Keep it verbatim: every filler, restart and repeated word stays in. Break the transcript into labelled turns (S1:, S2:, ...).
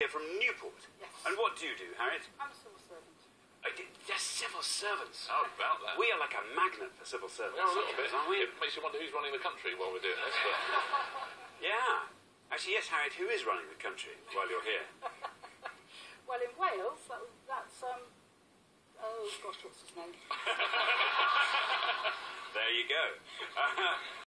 S1: from Newport.
S2: Yes.
S1: And what do you do, Harriet?
S2: I'm a civil servant.
S1: Uh, d- they're civil servants.
S3: How about that?
S1: We are like a magnet for civil servants.
S3: We are a little bit,
S1: aren't we?
S3: It makes you wonder who's running the country while we're doing this. But...
S1: Yeah. Actually, yes, Harriet, who is running the country while you're here?
S2: Well, in Wales, that, that's, um... Oh, gosh, what's his name?
S1: There you go. Uh,